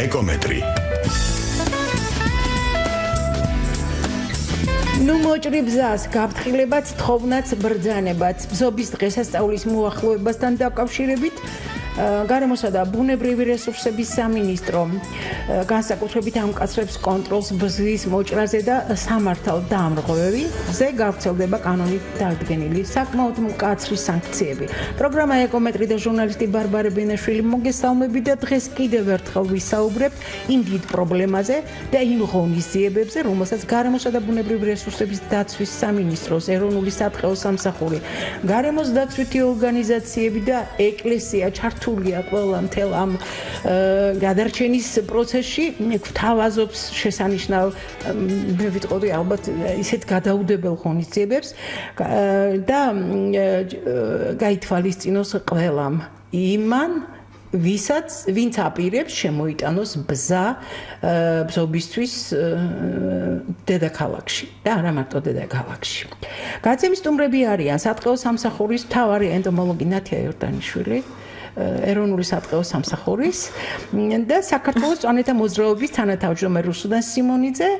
ეკომეტრი. ნუ მოჭრი ბზას, გაფრთხილებაც, თხოვნაც, ბრძანებაც, ბზობის დღესასწაულის მოახლოებასთან დაკავშირებით გარემოსა და ბუნებრივი რესურსების სამინისტრო განსაკუთრებით ამკაცრებს კონტროლს ბზის მოჭრაზე და სამართალ დამრღვევებზე გავრცელდება კანონით დადგენილი საკმაოდ მკაცრი სანქციები. პროგრამა ეკომეტრი და ჟურნალისტი ბარბარე ბენაშვილი მოგესალმებით და დღეს კიდევ ერთხელ ვისაუბრებთ იმ დიდ პრობლემაზე და იმ ღონისძიებებზე, რომელსაც გარემოსა და ბუნებრივი რესურსების დაცვის სამინისტროს, ეროვნული სატყეო სამსახური, გარემოს დაცვითი ორგანიზაციები და ეკლესია ჩართულია ყველა მთელ ამ გადარჩენის პროცესში გვთავაზობს შესანიშნავ მე ვიტყოდი ალბათ ისეთ გადაუდებელ ღონისძიებებს და გაითვალისწინოს ყველამ იმან ვინც აპირებს შემოიტანოს ბზა ბზობისთვის დედაქალაქში და არა მარტო დედაქალაქში. გაცემის სტუმრები არიან სატყეო სამსახურის მთავარი ენტომოლოგი ნათია იორდანიშვილი, ეროვნული სატყეო სამსახურის და საქართველოს წვანეთა მოძრაობის თანათავმჯდომარე რუსუდან სიმონიძე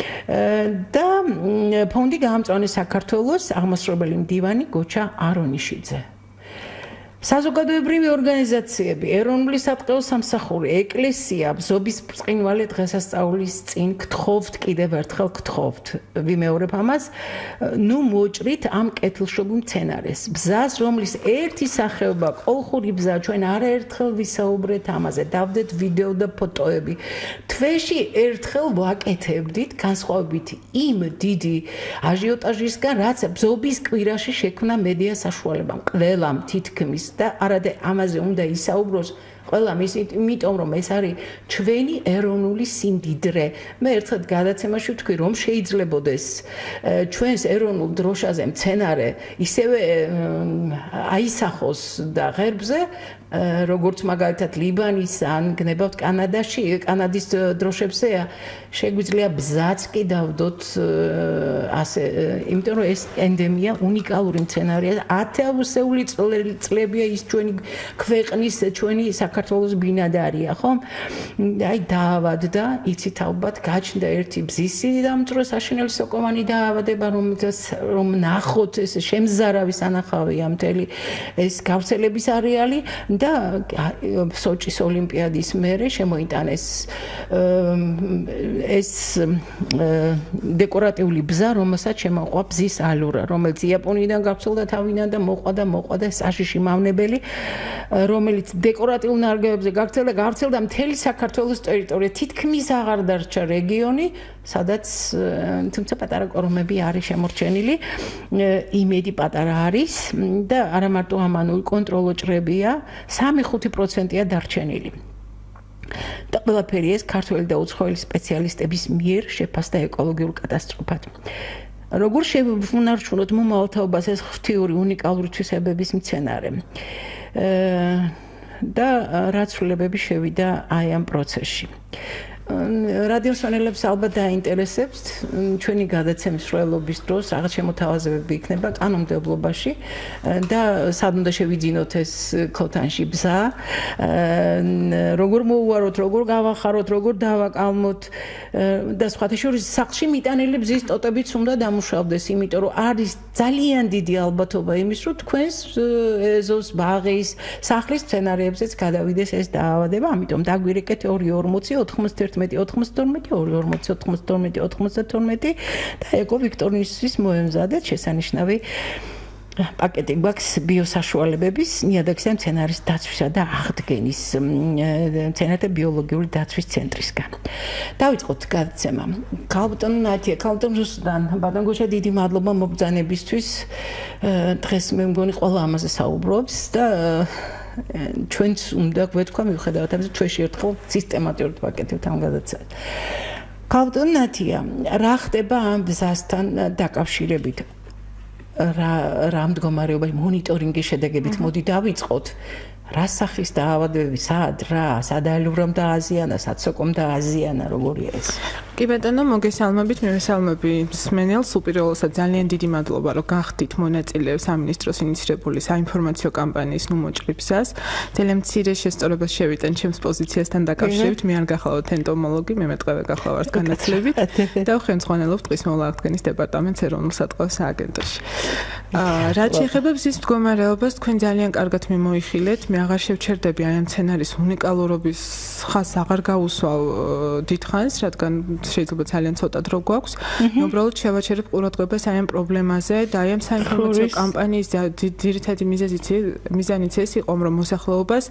და ფონდი გაამწვანეს საქართველოს აღმასრულებელი მდივანი გოჩა არონიშიძე. საზოგადოებრივი ორგანიზაციები, ეროვნული სატყეო სამსახური, ეკლესია, ბზობის ბრწყინვალე დღესასწაულის წინ გთხოვთ, კიდევ ერთხელ გთხოვთ. ვიმეორებ ამას, ნუ მოჭრით ამ კეთილშობილ მცენარეს. ბზას, რომლის ერთი სახეობა კოლხური ბზა, ჩვენ არაერთხელ ვისაუბრეთ ამაზე, დავდეთ ვიდეო და ფოტოები. თვეში ერთხელ ვაკეთებდით, განსხვავებით იმ დიდი აჟიოტაჟისგან, რაც ბზობის კვირაში შექმნა მედია საშუალებამ. ყველამ თითქმის და არადა ამაზე უნდა ისაუბროს ყველამ იმიტომ რომ ეს არის ჩვენი ეროვნული სიმდიდრე. მე ერთხელ გადაცემაში ვთქვი რომ შეიძლებოდეს ჩვენს ეროვნულ დროშაზე მცენარე ისევე აისახოს და ღერბზე როგორც მაგალითად ლიბანის ან გნებავთ კანადაში, კანადის დროშებზეა, შეგვიძლია ბზაც კი დავდოთ ასე, იმიტომ რომ ეს ენდემია, უნიკალური მცენარეა, ათეულსეული წლებია ის ჩვენი ქვეყნის, ჩვენი საქართველოს ბინადარია, ხო? აი დაავადდა, იცით ალბათ, გაჩნდა ერთი ბზისი დამწრო საშინელი სოკოვანი დაავადება, რომ ნახოთ ეს შემზარავი სანახავია მთელი ეს გავრცელების არეალი და სოჭის ოლიმპიადის მერე შემოიტანეს ეს დეკორატიული ბზა, რომელსაც შემოყვა ბზის ალურა, რომელიც იაპონიიდან გავრცელდა თავიდან და მოყვა საშიში მავნებელი, რომელიც დეკორატიულ ნარგავებზე გავრცელდა მთელი საქართველოს ტერიტორია, თითქმის აღარ დარჩა რეგიონი, სადაც თუმცა პატარა კორომები არის შემორჩენილი, იმედი პატარა არის და არა მარტო ამანული კონტროლო ჭრებია, 3-5%-ია დარჩენილი. და ყველაფერი ეს ქართველი და უცხოელი სპეციალისტების მიერ შეფასდა ეკოლოგიურ კატასტროფად. როგორ შევუნარჩუნოთ მომავალთაობას ეს ღვთიური უნიკალური თვისებების მცენარე? და რა ცვლილებები შევიდა აი ამ პროცესში. რადიოსვენელებს ალბათ დაინტერესებს ჩვენი გადაცემის მსვლელობის დროს რაღაც შემოთავაზებები იქნება კანონმდებლობაში და სად უნდა შევიძინოთ ეს ქოთანში ბზა, როგორ მოუვაროთ, როგორ გავახაროთ, როგორ დავაკალმოთ და სხვათა შორის სახლში მიტანილი ბზის ტოტებიც უნდა დამუშავდეს, იმიტომ რომ არის ძალიან დიდი ალბათობა იმის, რომ თქვენს ეზოს, ბაღის, სახლის სცენარებზეც გადავიდეს ეს დაავადება, ამიტომ დაგვირეკეთ 240 91 92 240 92 92 და ეკო ვიქტორინისთვის მოემზადეთ შესანიშნავი პაკეტი გვაქვს ბიოსაშუალებების ნიადაგისა მცენარის დაცვისა და აღდგენის მცენარეთა ბიოლოგიური დაცვის ცენტრისგან. დავიწყოთ გადაცემა. ქალბატონ ნათია, ქალბატონ რუსუდან, ბატონ გოჩა, დიდი მადლობა მობრძანებისთვის. დღეს მე მგონი ყველა ამაზე საუბრობს და ჩვენც უნდა გვეთქვა მიუხედავად ამისა, ჩვენში ერთხელ სისტემატურად ვაკეთებთ ამ გადაცემას. ქალბატონ ნათია, რა ხდება ამ ბზასთან დაკავშირებით? რა მდგომარეობაში მონიტორინგის შედეგებით მოდი დავიწყოთ. რა სახის დაავადებები, სად ალურამ დააზიანა, სად სოკომ დააზიანა, როგორია ეს? კი ბატონო, მოგესალმებით, მივესალმები მსმენელს. უპირველესად ძალიან დიდი მადლობა, რომ გახდით მონაწილე სამინისტროს ინიცირებული საინფორმაციო კამპანიის ნუმოჭრიფსას. ძალიან მცირე შესწორებას შევიტან ჩემს პოზიციასთან დაკავშირებით. მე არ გახლავთ ენტომოლოგი, მე მეტყევე გახლავართ განათლებით და ხელმძღვანელობ ტყის მოვლა-აღდგენის დეპარტამენტს ეროვნულ სატყეო სააგენტოში. რაც შეეხება ბზის მდგომარეობას, თქვენ ძალიან კარგად მიმოიხილეთ. მე აღარ შევჩერდები აი ამ სცენარის უნიკალურობის ხაზს აღარ გავუსვავ დიდხანს, რადგან შეიძლება ძალიან ცოტა დრო გვაქვს. მე უბრალოდ შევაჩერებ ყურადღებას აი ამ პრობლემაზე და აი ამ საინფორმაციო კამპანიის ძირითადი მიზანიც ეს იყო, რომ მოსახლეობას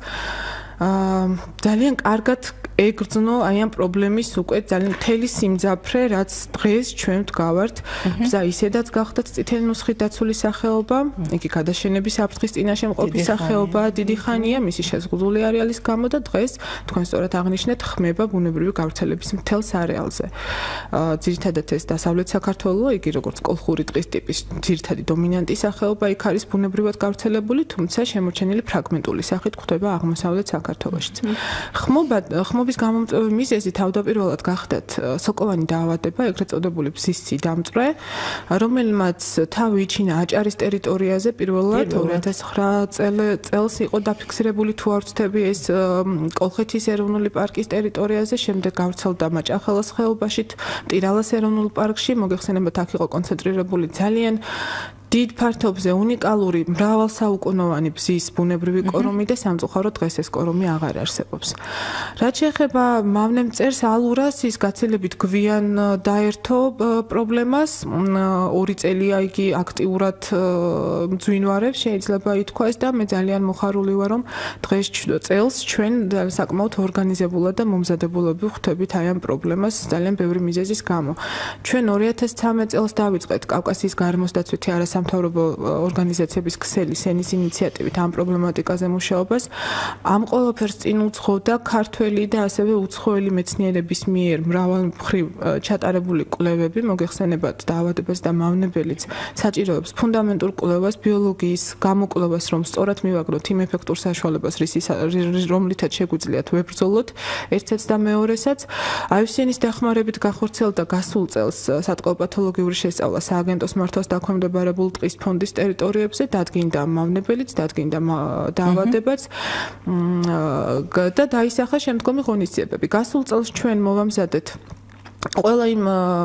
ძალიან კარგად ეგრძნო აი ამ პრობლემის უკვე ძალიან მთელი სიმძაფრე, რაც დღეს ჩვენ ვდგავართ. ბზა ისედაც გახდათ წითელი ნუსხით დაცული სახეობა, იგი გადაშენების საფრთხის წინაშე მყოფი სახეობა, დიდი ხანია მისი შეზღუდული არეალის გამო და დღეს თქვენ სწორად აღნიშნეთ, ხმება ბუნებრივი გავრცელების მთელს არეალზე. ძირითადად ეს დასავლეთ საქართველოა, იგი როგორც კოლხური ტყის ტიპის ძირითადი დომინანტი სახეობა იქ არის ბუნებრივად გავრცელებული, თუმცა შემორჩენილი ფრაგმენტული სახით გვხვდება აღმოსავლეთ საქართველოშიც. ხმობის გამომწვევი მიზეზი თავდაპირველად გახდათ სოკოვანი დაავადება, ეგრეთ წოდებული ბზის სიდამწვე, რომელმაც თავი იჩინა აჭარის ტერიტორიაზე პირველად 2009 წელს იყო დაფიქსირებული, თუ არ ვცდები, ეს კოლხეთის ეროვნული პარკის ტერიტორიაზე, შემდეგ გავრცელდა მაჭახელას ხეობაში, მტირალას ეროვნულ პარკში, მოგეხსენებათ, აქ იყო კონცენტრირებული ძალიან დიდ ფართობზე უნიკალური მრავალსაუკუნოვანი ბზის ბუნებრივი კორომი და სამწუხაროდ დღეს ეს კორომი აღარ არსებობს. რაც შეეხება მავნე მწერს ალურას, ის გაცილებით გვიან დაერთო პრობლემას, 2 წელია იგი აქტიურად მძვინვარებს, შეიძლება ითქვას და მე ძალიან მოხარული ვარ, რომ დღეს წელს ჩვენ საკმაოდ ორგანიზებულად და მომზადებულები ვხვდებით აი ამ პრობლემას ძალიან ბევრი მიზეზის გამო. ჩვენ 2013 წელს დავიწყეთ კავკასიის გარემოსდაცვითი არასამთავრობო ორგანიზაციების ქსელის ენის ინიციატივით ამ პრობლემატიკაზე მუშაობას. ამ ყველაფერს წინ უძღვოდა ქართველი და ასევე უცხოელი მეცნიერების მიერ მრავალმხრივ ჩატარებული კვლევები, მოგეხსენებათ დაავადებას და მავნებელიც საჭიროებს ფუნდამენტურ კვლევას, ბიოლოგიის გამოკვლევას, რომ სწორად მივაგნოთ იმ ეფექტურ საშუალებას, რომლითაც შეგვიძლიათ ვებრძოლოთ ერთსაც და მეორესაც. IUCN-ის დახმარებით გახორციელდა გასულ წელს სატყეო პათოლოგიური შესწავლა სააგენტოს მართვას დაქვემდებარებულ ტყის ფონდის ტერიტორიებზე, დადგინდა მავნებელიც, დადგინდა დაავადებაც და დაისახა შემდგომი ღონისძიებები. გასულ წელს ჩვენ მოვამზადეთ ყველა იმ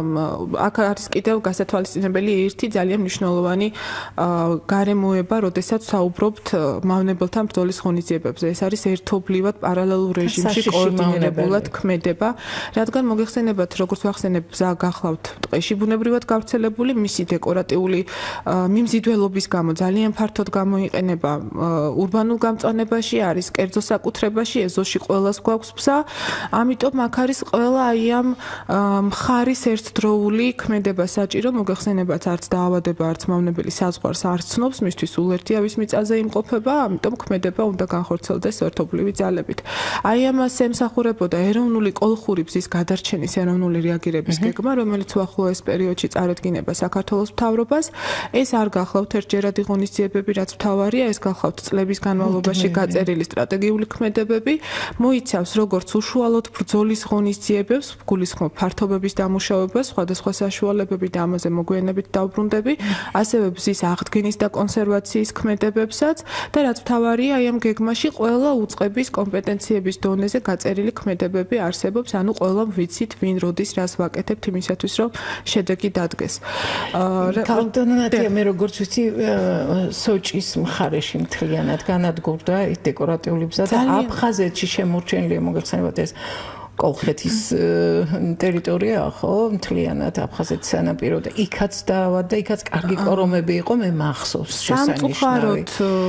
აქ არის კიდევ გასათვალისწინებელი ერთი ძალიან მნიშვნელოვანი გარემოება, როდესაც საუბრობთ მავნებელთან ბრძოლის ღონისძიებებზე. ეს არის ერთობლივად პარალელურ რეჟიმში კოორდინირებულად ქმედება, რადგან მოგეხსენებათ, როგორც ვახსენებ, ბზა გახლავთ ტყეში ბუნებრივად გავრცელებული, მისი დეკორატიული მიმზიდველობის გამო ძალიან ფართოდ გამოიყენება ურბანულ გამწვანებაში, არის კერძო საკუთრებაში, ეზოში ყველას გვაქვს ბზა, ამიტომ აქ არის ყველა აი ამ მხარის ერთდროული ქმედება საჭირო, მოგეხსენებათ, არც დაავადება, არც მავნებელი საზღვარს არ ცნობს, მისთვის ულერთია ვის მიწაზე იმყოფება, ამიტომ ქმედება უნდა განხორციელდეს ერთობლივი ძალებით. აი ამას ემსახურებოდა ეროვნული კოლხური ბზის გადარჩენის ეროვნული რეაგირების გეგმა, რომელიც უახლოეს პერიოდში წარედგინება საქართველოს მთავრობას. ეს არ გახლავთ ერთჯერადი ღონისძიებები, რაც მთავარია, ეს გახლავთ წლების განმავლობაში გაწერილი სტრატეგიული ქმედებები, მოიცავს როგორც უშუალოდ ბრძოლის ღონისძიებებს, გულისხმობ ფართობების დამუშავებას, სხვადასხვა საშუალებები და ამაზე მოგვიანებით დავბრუნდები, ასევე ბზის აღდგენის და კონსერვაციის ქმედებებსაც და რაც მთავარია, აი ამ გეგმაში ყველა უწყების კომპეტენციების დონეზე გაწერილი ქმედებები არსებობს, ანუ ყველა ვიცით, ვინ როდის რას ვაკეთებთ იმისათვის, რომ შედეგი დადგეს. კანტონატია მე როგორც ვიცი, სოჭის მხარეში მთლიანად განადგურდა ეს დეკორატიული ბზა და აფხაზეთში შემორჩენილია, მოგეხსენებათ ეს კოლხეთის ტერიტორია, ხო, მთლიანად აფხაზეთის სანაპირო და იქაც დაავადდა, იქაც კარგი კორომები იყო, მე მახსოვს შესანიშნავი.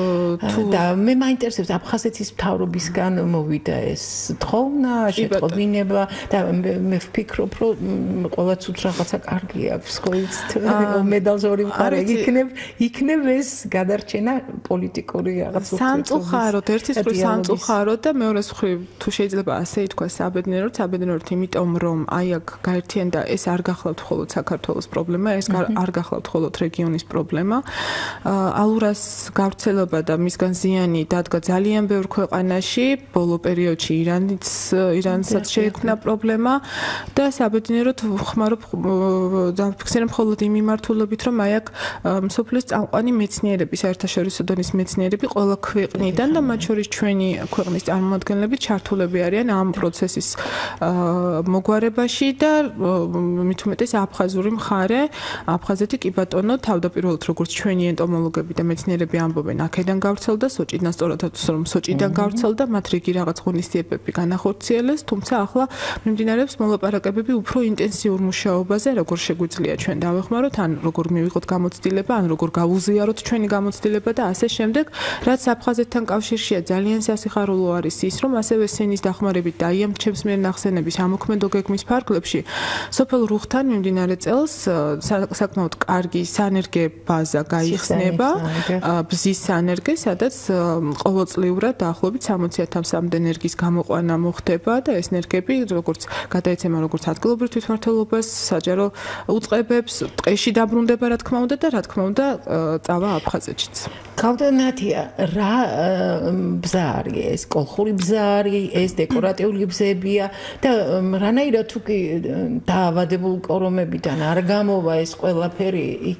და მე მაინტერესებს აფხაზეთის მთავრობისგან მოვიდა ეს თხოვნა, შეტყობინება და მე ვფიქრობ, რომ ყველაც უც რაღაცა კარგი აქვს, ხო იცით, მედალს ორი მხარე იქნებ ეს გადარჩენა პოლიტიკური რაღაც სამწუხაროდ, ერთის მხრივ სამწუხაროდ და მეორეს მხრივ თუ შეიძლება ასე ითქვას, საბედნიერო საბედნიეროდ, იმიტომ რომ აი აქ გაერთიანდა ეს არ გახლავთ მხოლოდ საქართველოს პრობლემა, ეს არ გახლავთ მხოლოდ რეგიონის პრობლემა. ალურას გავრცელება და მისგან ზიანი დადგა ძალიან ბევრ ქვეყანაში, ბოლო პერიოდში ირანსაც შეექმნა პრობლემა და საბედნიეროდ ვხმარობ დავფიქსირებ მხოლოდ იმ მიმართულებით, რომ აი აქ მსოფლიოს წამყვანი მეცნიერები, საერთაშორისო დონის მეცნიერები ყველა ქვეყნიდან და მათ შორის ჩვენი ქვეყნის წარმომადგენლები ჩართულები არიან ამ პროცესის მოგვარებაში და მით უმეტეს აფხაზური მხარე, აფხაზეთი კი ბატონო თავდაპირველად როგორც ჩვენი ენტომოლოგები და მეცნიერები ამბობენ, აქედან გავრცელდა სოჭიდან, სწორად რომ სოჭიდან გავრცელდა, მათ რიგი რაღაც ღონისძიებები განახორციელეს, თუმცა ახლა მიმდინარეობს მოლაპარაკებები უფრო ინტენსიურ მუშაობაზე, როგორ შეგვიძლია ჩვენ დავეხმაროთ, ან როგორ მივიღოთ გამოცდილება, ან როგორ გავუზიაროთ ჩვენი გამოცდილება და ასე შემდეგ, რაც აფხაზეთთან კავშირშია ძალიან სასიხარულო არის ის, რომ ასევე სენის დახმარებით და აი ამ ჩემს მიერ ნახსენების ამოქმედო გეგმის ფარგლებში სოფელ რუხთან მიმდინარე წელს საკმაოდ კარგი სანერგე ბაზა გაიხსნება, ბზის სანერგე, სადაც ყოველწლიურად დაახლოებით 60,000 ენერგიის გამოყვანა მოხდება და ეს ენერგები როგორც გადაეცემა როგორც ადგილობრივ თვითმმართველობას, საჯარო უწყებებს, ტყეში დაბრუნდება რა თქმა უნდა და რა თქმა უნდა წავა აფხაზეთშიც. კავდანათია, რა ბზა არის ეს? კოლხური ბზა არის, ეს დეკორატიული ბზებია და რანაირად თუ კი დაავადებულ კორომებიდან არ გამოვა ეს ყველაფერი იქ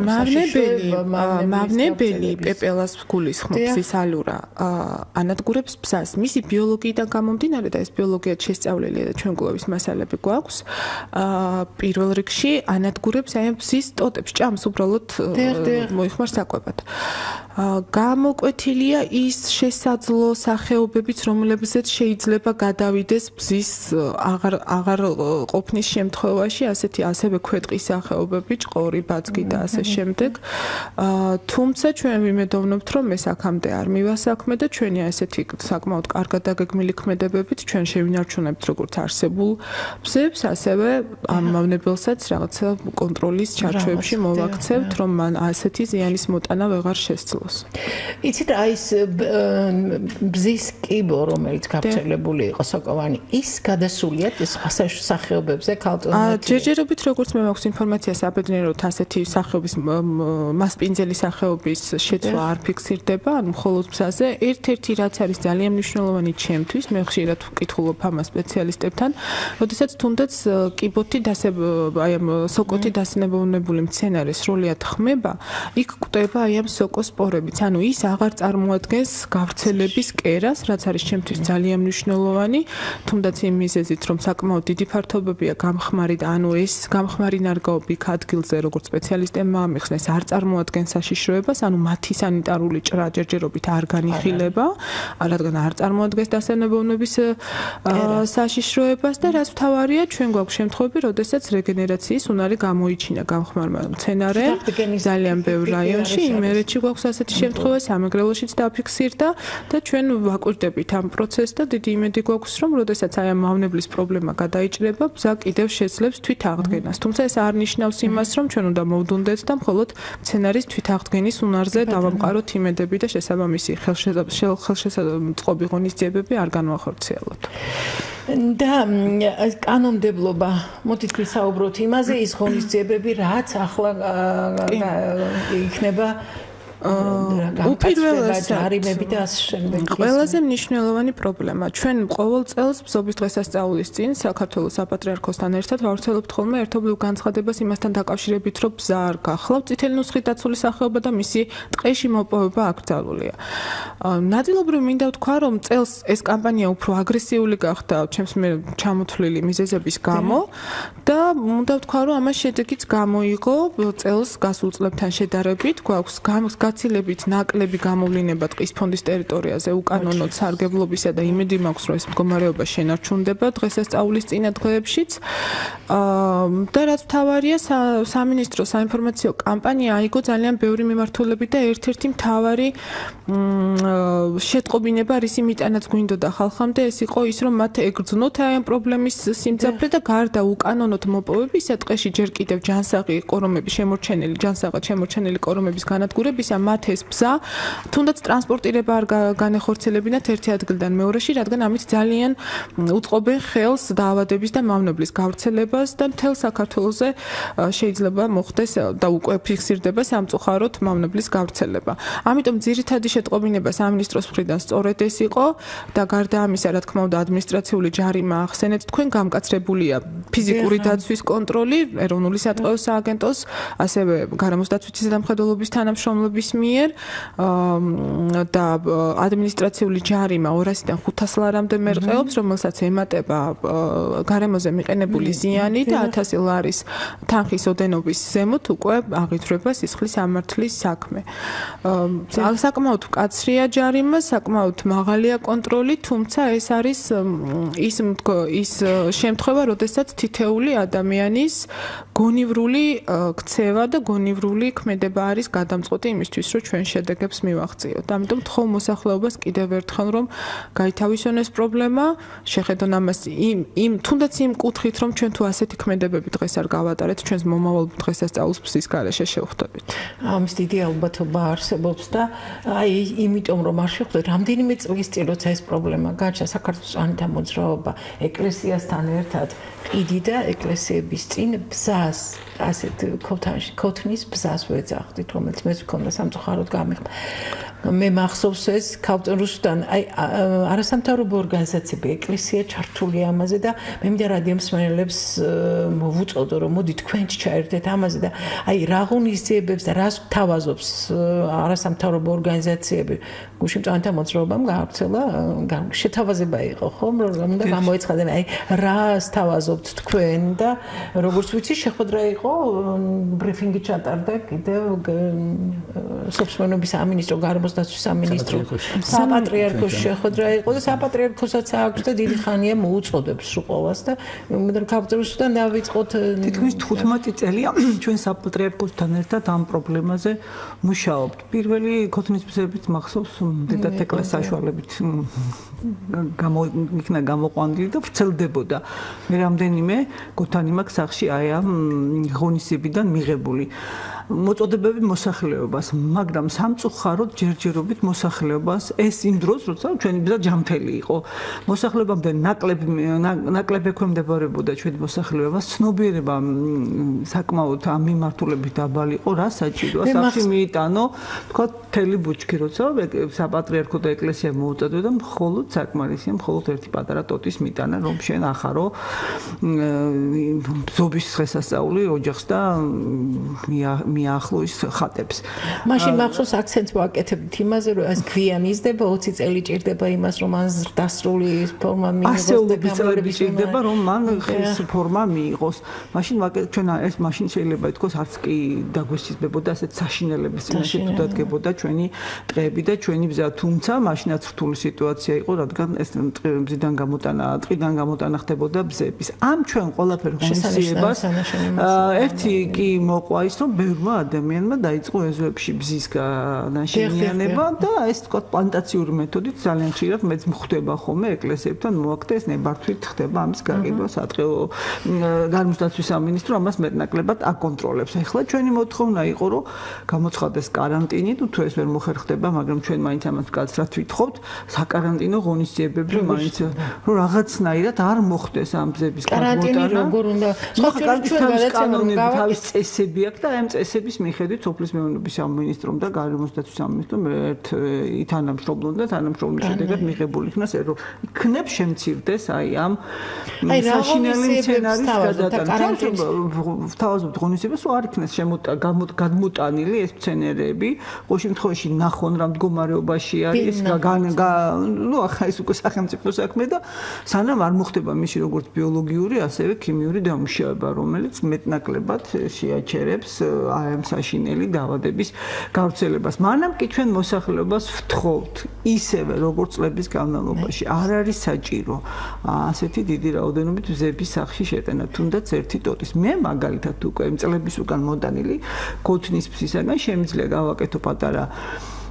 მავნებელი პეპელას გულისხმობს ალურა ანადგურებს ბზას. მისი ბიოლოგიიდან გამომდინარე და ეს ბიოლოგიად შესწავლილია და ჩვენ გლოვის მასალები გვაქვს. პირველ რიგში ანადგურებს აი ბზის ტოტებს, ჭამს უბრალოდ მოიხმარს საკვებად. გამოკვეთილია ის შესაძლო სახეობებიც, რომლებზეც შეიძლება გადავიდეს ბზის აღარ ყოფნის შემთხვევაში, ასევე ქვეტყის სახეობები, ჭყორი, ბაძგი და ასე შემდეგ. თუმცა ჩვენ ვიმედოვნებთ, რომ ეს აქამდე არ მივასაქმე და ჩვენი ასეთი საკმაოდ კარგად დაგეგმილი ქმედებებით ჩვენ შევინარჩუნებთ როგორც არსებულ ბზებს, ასევე ამ მავნებელსაც რაღაცა კონტროლის ჩარჩოებში მოვაქცევთ, რომ მან ასეთი ზიანის მოტანა ვეღარ შესძლოს. იცით, აი ეს ბზის კიბო, რომელიც გავრცელებული იყო სოკოვანი, ის გადასულიათ ეს სახეობებზე ქალწულნათია. ჯერჯერობით როგორც მე მაქვს ინფორმაცია, საბედნიეროდ ასეთი სახეობის მასპინძელი სახეობის შეცვლა არ ფიქსირდება, ანუ მხოლოდ ბზაზე. ერთ-ერთი რაც არის ძალიან მნიშვნელოვანი ჩემთვის, მე ხშირად ვკითხულობ ამას სპეციალისტებთან, როდესაც თუნდაც კიბოთი აი ამ სოკოთი დასნებოვნებული მცენარე სრულიად ხმება, იქ გვხვდება აი ამ სოკოს სპორებიც, ანუ ის აღარ წარმოადგენს გავრცელების კერას, რაც არის ჩემთვის ძალიან მნიშვნელოვანი, თუნდაც იმ მიზეზით, რომ საკმაოდ დიდი ფართობებია გამხმარი და ანუ ეს გამხმარი ნარგაობი იქ ადგილზე, როგორც სპეციალისტებმა ამიხსნეს, არ წარმოადგენს საშიშროებას, ანუ მათი სანიტარული ჭრა ჯერჯერობით არ განიხილება, რადგან არ წარმოადგენს დასაბრუნებლობის საშიშროებას და რაც მთავარია, ჩვენ გვაქვს შემთხვევები, როდესაც რეგენერაციის უნარი გამოიჩინა გამხმარმა მცენარემ ძალიან ბევრ რაიონში, იმერეთში გვაქვს ასეთი შემთხვევა, სამეგრელოშიც დაფიქსირდა და ჩვენ ვაკვირდებით ამ პროცესს და დიდი იმედი გვაქვს, რომ როდესაც აი ამ მავნებლის პრობლემა გადაიჭრება, ბზა კიდევ შეძლებს თვითაღდგენას. თუმცა ეს არ ნიშნავს იმას, რომ ჩვენ უნდა მოვდუნდეთ და მხოლოდ მცენარის თვითაღდგენის უნარზე დავამყაროთ იმედები და შესაბამისი ხელშესაწყობი ღონისძიებები არ განვახორციელოთ. და კანონმდებლობა, მოდით ვისაუბროთ იმაზე, ის ღონისძიებები, რაც ახლა იქნება უპირველესად ყველაზე მნიშვნელოვანი პრობლემა. ჩვენ ყოველ წელს ბზობის დღესასწაულის წინ საქართველოს საპატრიარქოსთან ერთად ვავრცელებთ ხოლმე ერთობლივ განცხადებას იმასთან დაკავშირებით, რომ ბზა არ გახლავთ, წითელი ნუსხით დაცული სახეობა და მისი ტყეში მოპოვება აკრძალულია. ნაწილობრივ მინდა ვთქვა, რომ წელს ეს კამპანია უფრო აგრესიული გახდა ჩემს მიერ ჩამოთვლილი მიზეზების გამო და მინდა ვთქვა, რომ ამას შედეგიც გამოიღო წელს გასულ წლებთან შედარებით, გვაქვს გაცილებით ნაკლები გამოვლინება ტყის ფონდის ტერიტორიაზე უკანონოდ სარგებლობისა და იმედი მაქვს, რომ ეს მდგომარეობა შენარჩუნდება დღესასწაულის წინა დღეებშიც. და რაც მთავარია, სამინისტრო საინფორმაციო კამპანია აიგო ძალიან ბევრი მიმართულებით და ერთ-ერთი მთავარი შეტყობინება, რისი მიტანაც გვინდოდა ხალხამდე, ეს იყო ის, რომ მათ ეგრძნოთ აი ამ პრობლემის სიმძაფრე და გარდა უკანონოდ მოპოვებისა, ტყეში ჯერ კიდევ ჯანსაღი კორომები შემორჩენილი, ჯანსაღად შემორჩენილი კორომების განადგურების ამ მათ ეს ბზა თუნდაც ტრანსპორტირება არ განეხორციელებინათ ერთი ადგილიდან მეორეში, რადგან ამით ძალიან უწყობენ ხელს დაავადების და მავნებლის გავრცელებას და მთელ საქართველოზე შეიძლება მოხდეს და უკვე ფიქსირდება სამწუხაროდ მავნებლის გავრცელება. ამიტომ ძირითადი შეტყობინება სამინისტროს მხრიდან სწორედ ეს იყო და გარდა ამისა, რა თქმა უნდა, ადმინისტრაციული ჯარიმა ახსენეთ, თქვენ გამკაცრებულია ფიზიკური დაცვის კონტროლი ეროვნული სატყეო სააგენტოს, ასევე გარემოს დაცვითი ზედამხედველობის თანამშრომლობის მიერ და ადმინისტრაციული ჯარიმა 200-დან 500 ლარამდე მერყეობს, რომელსაც ემატება გარემოზე მიყენებული ზიანი და 1000 ლარის თანხის ოდენობის ზემოთ უკვე აღიძვრება სისხლის ამართლის საქმე. საკმაოდ მკაცრია ჯარიმა, საკმაოდ მაღალია კონტროლი, თუმცა ეს არის ის შემთხვევა, როდესაც თითეული ადამიანის გონივრული ქცევა და გონივრული ქმედება არის გადამწყვეტი იმისთვის, რომ ჩვენ შედეგებს მივაღწიოთ. ამიტომ თხოვ მოსახლეობას კიდევ ერთხელ, რომ გაითავისონ ეს პრობლემა, შეხედონ ამას თუნდაც იმ კუთხით, რომ ჩვენ თუ ასეთი ქმედებები დღეს არ გავატარეთ, ჩვენს მომავალ დღესასწაულს ბზის გარეშე შევხვდებით. ამის დიდი ალბათობა არსებობს და იმიტომ რომ არ შევხვდეთ, რამდენიმე წლის წინ როცა ეს პრობლემა გაჩნდა, საქართველოს ანთა მოძრაობა ეკლესიასთან ერთად ყიდი და ეკლესიების წინ ბზას, ასეთ ქოთნის ბზას ვეძახდით, რომელიც მე მქონდა სამწუხაროდ გამიხდა. მე მახსოვს ეს რუსუდან არასამთავრობო ორგანიზაციები ეკლესია ჩართული ამაზე და მე მინდა რადიო მსმენელებს მოვუწოდო რომ მოდი თქვენ ჩაერთეთ ამაზე და რა ღონისძიებებს და რას თავაზობს არასამთავრობო ორგანიზაციები გუშინ წანთა მოძრაობამ გაავრცელა შეთავაზება იყო ხომ რომ უნდა გამოეცხადნენ რას თავაზობთ თქვენ და როგორც ვიცი შეხვედრა იყო ბრიფინგი ჩატარდა კიდევ სოფსმენობის სამინისტრო გარემოს დაცვის სამინისტრო საპატრიარქოს შეხვედრა იყო და საპატრიარქოსაც აქვს და დიდი ხანია მოუწოდებს სრულყოვას და მე ქართულისგან დავიწყოთ თითქმის 15 წელია ჩვენ საპატრიარქოსთან ერთად ამ პრობლემაზე მუშაობთ. პირველი ქოთნის ბზებით მახსოვს დედათ ეკლესიის საშუალებით იქნა გამოყვანილი და ვრცელდებოდა. მე რამდენიმე ქოთანი მაქვს სახში აი ამ ღონისძიებიდან მიღებული. მოწოდებები მოსახლეობას, მაგრამ სამწუხაროდ ჯერჯერობით მოსახლეობას ეს იმ დროს, როცა ჩვენი ბზა ჯამთელი იყო. მოსახლეობამდე ნაკლებ ექვემდებარებოდა ჩვენი მოსახლეობას, ცნობიერება საკმაოდ ამ მიმართულებით დაბალი იყო, რა საჭიროა, სახში მიიტანო, თქვა მთელი ბუჩქი, როცა საპატრიარქო და ეკლესია მოუწოდოდა, მხოლოდ საკმარისია, მხოლოდ ერთი პატარა ტოტის მიტანა, რომ შენ ახარო ზობის დღესასწაული ოჯახს და მიახლო ის ხატებს. მაშინ მახსოვს აქცენტს ვაკეთებთ იმაზე, რომ ეს გვიან იზრდება 20 წელი ჭირდება იმას, რომ მან დასრული ფორმა მიიღოს და ასეულობის წლები ჭირდება, რომ მან ხის ფორმა მიიღოს. მაშინ ჩვენ ეს მაშინ შეიძლება ითქვას არც კი დაგვესწრებოდა ასეთ საშინელების წინაშე თუ დადგებოდა ჩვენი ტყეები და ჩვენი ბზა, თუმცა მაშინაც რთული სიტუაცია იყო, რადგან ეს ტყიდან გამოტანა ხდებოდა ბზების. ამ ჩვენ ყველაფერ ღონისძიებას ერთი კი მოყვა ის, რომ ბევრმა ადამიანმა დაიწყო ეზოებში ბზის განაშენიანება და ეს თქვა პლანტაციური მეთოდით ძალიან ხშირად მეც მხვდება ხოლმე ეკლესიებთან მოაქდა ეს ნებართვით ხდება ამის გაყიდვა სატყეო გარემოს დაცვის სამინისტრო ამას მეტნაკლებად აკონტროლებს. ეხლა ჩვენი მოთხოვნა იყო რომ გამოცხადდეს კარანტინი, თუ ეს ვერ მოხერხდება, მაგრამ ჩვენ მაინც ამას მკაცრად ვითხოვთ, საკარანტინო ღონისძიებები მაინც რომ რაღაცნაირად არ მოხდეს ამ ბზების კარანტინი როგორ უნდა კანონები თავის წესები აქვს და ამ წესების მიხედვით სოფლის მეურნეობის სამინისტრომ და გარემოს დაცვის სამინისტრომ თანამშრომლობდნენ და თანამშრომლობის შედეგად მიღებული იქნა რომ იქნებ შემცირდეს აი ამ საშინელი სცენარის გადატანა. თავაზობთ ღონისძიებას არ იქნეს გადმოტანილი ეს სცენარები, ყოველ შემთხვევაში ნახონ რა მდგომარეობაში არის ნუ ახლა ეს უკვე სახელმწიფო საქმე და სანამ არ მოხდება მისი როგორც ბიოლოგიური, ასევე ქიმიური დამუშავება, რომელიც მეტნაკლებად შეაჩერებს აი ამ საშინელი დაავადების გავრცელებას. მანამ კი ჩვენ მოსახლეობას ვთხოვთ, ისევე როგორც წლების განმავლობაში არ არის საჭირო ასეთი დიდი რაოდენობით ბზების სახში შეტანა, თუნდაც ერთი ტოტის. მე მაგალითად უკვე წლების უკან მოდანილი ქოთნის ბზისაგან შემიძლია გავაკეთო პატარა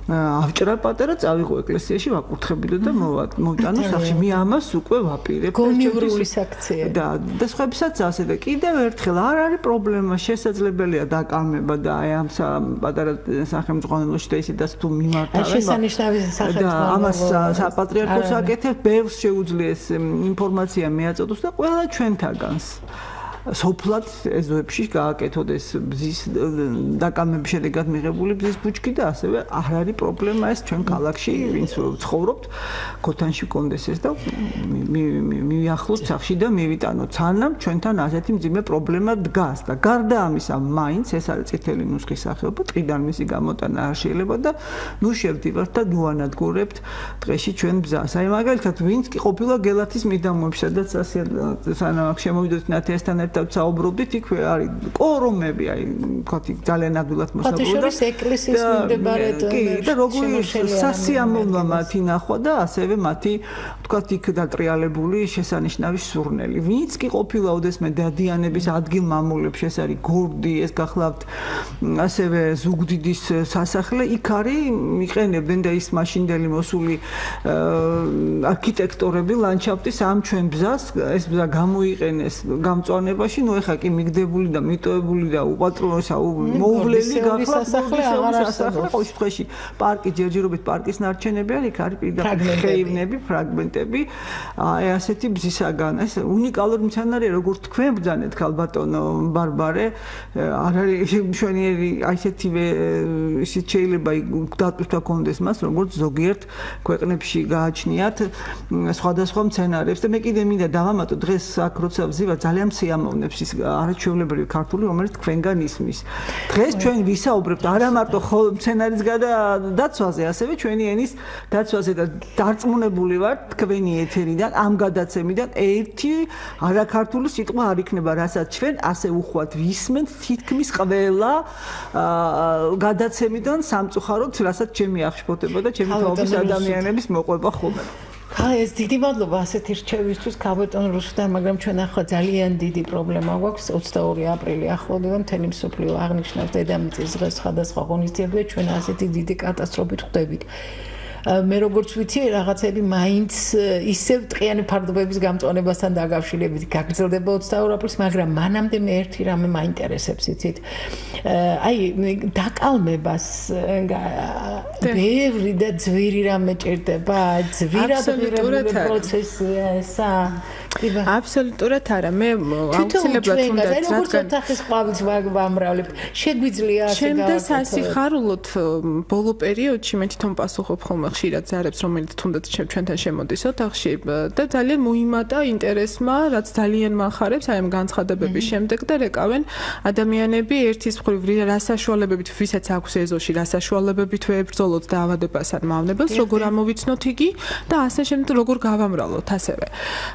ავჭრა პატარა წავიღო ეკლესიაში ვაკურთხებიდო და მოვტანო სახში მე ამას უკვე ვაპირებ გონივრული საქციე და სხვებსაც ასე და კიდევ ერთხელ არ არის პრობლემა შესაძლებელია დაკარმება და აი ამ პატარა სახელმწიფოში და ისედაც თუ მიმართავენ შესანიშნავი სახელმწიფო და ამას საპატრიარქოს აკეთებ ბევრს შეუძლია ეს ინფორმაცია მეაწოდოს და ყველა ჩვენთაგანს სოფლად ეზოებში გააკეთოთ ეს ბზის დაკამების შედეგად მიღებული ბზის ბუჩქი და ასევე არ არის პრობლემა ეს ჩვენ ქალაქში ვინც ცხოვრობთ ქოთანში კონდეს ეს და მივიახლოთ სახში და მივიტანოთ სანამ ჩვენთან ასეთი მძიმე პრობლემა დგას და გარდა ამისა მაინც ეს არის წითელი ნუსხის სახეობა ტყიდან მისი გამოტანა არ შეიძლება და ნუ შევდივართ და ნუანადგურებთ დღეში ჩვენ ბზას აი მაგალითად ვინც კი ყოფილა გელათის მიდამოებში სადაც ასე სანამ აქ შემოვიდოთ ნათესთან საუბრობდით იქვე არის კორომები აი ვთქვათ ძალიან ადვილად მოსაგროა და ეკლესიის მიმდებარედ კი და როგორი სასიამოვნოა მათი ნახვა და ასევე მათი ვთქვათ იქ დატრიალებული შესანიშნავი სურნელი ვინც კი ყოფილა ოდესმე დადიანების ადგილ-მამულებში ეს არის გორდი ეს გახლავთ ასევე ზუგდიდის სასახლე იქ არის იყენებდნენ და ის მაშინდელი მოსული არქიტექტორები ლანდშაფტის ამ ჩვენ ბზას ეს ბზა გამოიყენეს გამწვანება ნუ ეხა კი მიგდებული და მიტოვებული და უპატრონოსა მოუვლელი გახლა სასახლე ყოველ შემთხვევაში პარკი ჯერჯერობით პარკის ნარჩენები არის იქ არის პირდაპირ ხეივნები ფრაგმენტები აი ასეთი ბზისაგან ეს უნიკალური მცენარეა როგორც თქვენ ბრძანეთ ქალბატონო ბარბარე არ არის მშვენიერი აი ესეთივე ისიც შეიძლება დატვირთვა კონდეს მას როგორც ზოგიერთ ქვეყნებში გააჩნიათ სხვადასხვა მცენარეებს და მე კიდე მინდა დავამატო დღეს აქ როცა ვზივა ძალიან სიამოვნებს ის არაჩვეულებრივი ქართული რომელიც თქვენგან ისმის დღეს ჩვენ ვისაუბრებთ არა მარტო მცენარის გადაცვაზე ასევე ჩვენი ენის დაცვაზე და დარწმუნებული ვარ თქვენი ეთერიდან ამ გადაცემიდან ერთი არაქართული სიტყვა არ იქნება რასაც ჩვენ ასე უხვად ვისმენთ თითქმის ყველა გადაცემიდან სამწუხაროდ რასაც ჩემი აღშფოთება და ჩემი თაობის ადამიანების მოყვება ხოლმე ეს დიდი მადლობა ასეთი რჩევისთვის ქალბატონ რუსუდან, მაგრამ ჩვენ ახლა ძალიან დიდი პრობლემა გვაქვს 22 აპრილი ახლოვდება მთელი მსოფლიო აღნიშნავს დედამიწის დღეს სხვადასხვა ღონისძიებები ჩვენ ასეთი დიდი კატასტროფით ხვდებით მე როგორც ვიცი რაღაცები მაინც ისევ ტყიანი ფარდობების გამწვანებასთან დაკავშირებით გაგრძელდება 22 აპრილს მაგრამ მანამდე მე ერთი რამე მაინტერესებს იცით აი დაკალმებას ბევრი და ძვირი რამე ჭირდება ძვირადღირებული პროცესია ესა აბსოლუტურად არა მე აუცილებლად უნდა რადგან ოთახის ყვავილს ვამრავლებ შეგვიძლია ასე გავაკეთოთ ჩემ და სასიხარულოდ ბოლო პერიოდში მე თვითონ პასუხობ ხოლმე ხშირად ზარებს რომელიც თუნდაც ჩვენთან შემოდის ოთახში და ძალიან მოიმატა ინტერესმა რაც ძალიან მახარებს აი ამ განცხადებების შემდეგ და რეკავენ ადამიანები ერთის მხრივ რა საშუალებებით ვისაც აქვს ეზოში რა საშუალებებით ვებრძოლოთ დაავაებას ან მავნებელს როგორ ამოვიცნოთ იგი და ასე შემდეგ როგორ გავამრავლოთ ასევე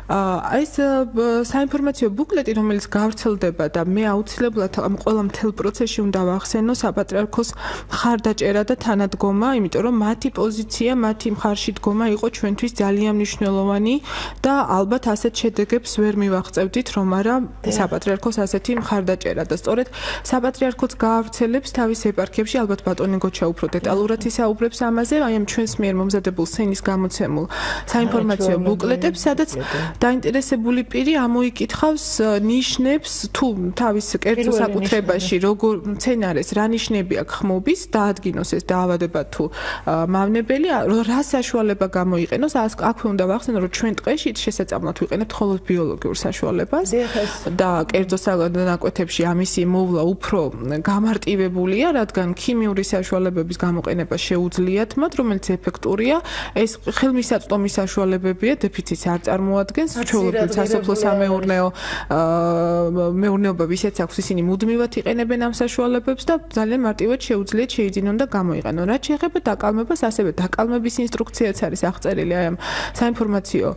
ეს საინფორმაციო ბუკლეტი რომელიც გავრცელდება და მე აუცილებლად ამ ყველა მთელ პროცესში უნდა ვახსენო საპატრიარქოს მხარდაჭერა და თანადგომა იმიტომ რომ მათი პოზიცია მათი მხარში დგომა იყო ჩვენთვის ძალიან მნიშვნელოვანი და ალბათ ასეთ შედეგებს ვერ მივაღწევდით რომ არა საპატრიარქოს ასეთი მხარდაჭერა და სწორედ საპატრიარქოც გაავრცელებს თავის ეპარქიებში ალბათ ბატონი გოჩა უფრო დეტალურად ისაუბრებს ამაზე აი ამ ჩვენს მიერ მომზადებულ სენის გამოცემულ საინფორმაციო ბუკლეტებს სადაც დაინტერესებული პირი ამოიკითხავს ნიშნებს თუ თავის კერძო საკუთრებაში როგორ მცენარეს რა ნიშნები აქვს ხმობის დაადგინოს ეს დაავადება თუ მავნებელი რა საშუალება გამოიყენოს აქვე უნდა ვახსენო რომ ჩვენ ტყეში შესაძლებლად ვიყენებთ მხოლოდ ბიოლოგიურ საშუალებას და კერძო ნაკვეთებში ამისი მოვლა უფრო გამარტივებულია რადგან ქიმიური საშუალებების გამოყენება შეუძლიათ მათ რომელიც ეფექტურია ეს ხელმისაწვდომი საშუალებებია დეფიციტს არ წარმოადგენს ჩვეულებრივ სასოფლო სამეურნეო მეურნეობა ვისაც აქვს ისინი მუდმივად იყენებენ ამ საშუალებებს და ძალიან მარტივად შეუძლიათ შეიძინონ და გამოიყენონ რაც შეეხება დაკალმებას ასევე დაკალმების ინსტრუქციაც არის აღწერილი აი ამ საინფორმაციო